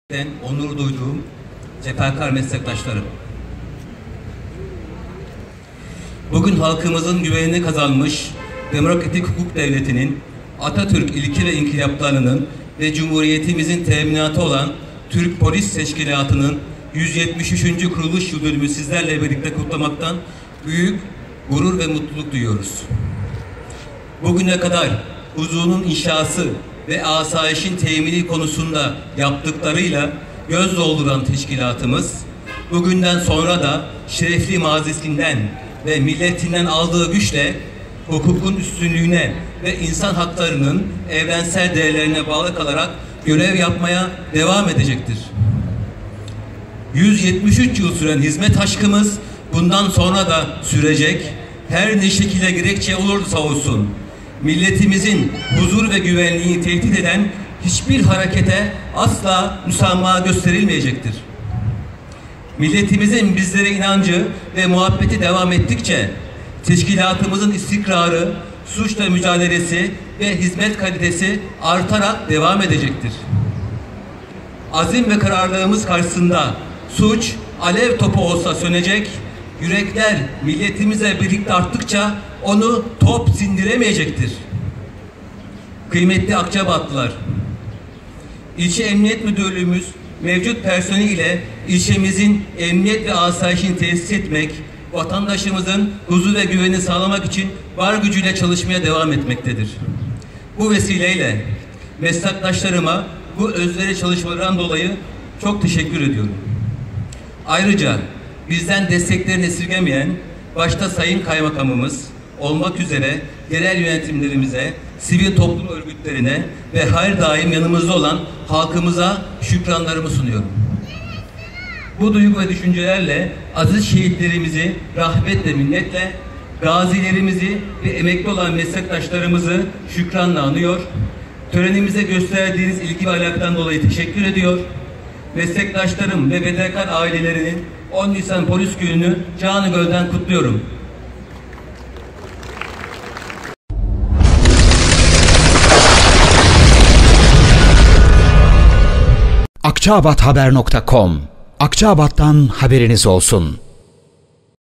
Onur duyduğum cefakar meslektaşlarım. Bugün halkımızın güvenini kazanmış demokratik hukuk devletinin, Atatürk ilke ve inkılaplarının ve Cumhuriyetimizin teminatı olan Türk Polis Teşkilatı'nın 173. kuruluş yıl dönümü sizlerle birlikte kutlamaktan büyük gurur ve mutluluk duyuyoruz. Bugüne kadar huzurun inşası ve asayişin temini konusunda yaptıklarıyla göz dolduran teşkilatımız, bugünden sonra da şerefli mazisinden ve milletinden aldığı güçle hukukun üstünlüğüne ve insan haklarının evrensel değerlerine bağlı kalarak görev yapmaya devam edecektir. 173 yıl süren hizmet aşkımız bundan sonra da sürecek, her ne şekilde gerekçe olursa olsun, milletimizin huzur ve güvenliğini tehdit eden hiçbir harekete asla müsamaha gösterilmeyecektir. Milletimizin bizlere inancı ve muhabbeti devam ettikçe, teşkilatımızın istikrarı, suçla mücadelesi ve hizmet kalitesi artarak devam edecektir. Azim ve kararlılığımız karşısında suç alev topu olsa sönecek, yürekler milletimize birlikte arttıkça onu top sindiremeyecektir. Kıymetli Akçabatlılar, İlçe Emniyet Müdürlüğümüz mevcut personeliyle ilçemizin emniyet ve asayişini tesis etmek, vatandaşımızın huzur ve güveni sağlamak için var gücüyle çalışmaya devam etmektedir. Bu vesileyle meslektaşlarıma bu özveri çalışmalarından dolayı çok teşekkür ediyorum. Ayrıca bizden desteklerini esirgemeyen başta Sayın Kaymakamımız olmak üzere yerel yönetimlerimize, sivil toplum örgütlerine ve her daim yanımızda olan halkımıza şükranlarımı sunuyorum. Bu duygu ve düşüncelerle aziz şehitlerimizi rahmet ve minnetle, gazilerimizi ve emekli olan meslektaşlarımızı şükranla anıyor. Törenimize gösterdiğiniz ilgi ve alakadan dolayı teşekkür ediyor. Meslektaşlarım ve fedakar ailelerinin 10 Nisan Polis Günü'nü canı gönülden kutluyorum. Akçaabathaber.com Akçaabat'tan haberiniz olsun.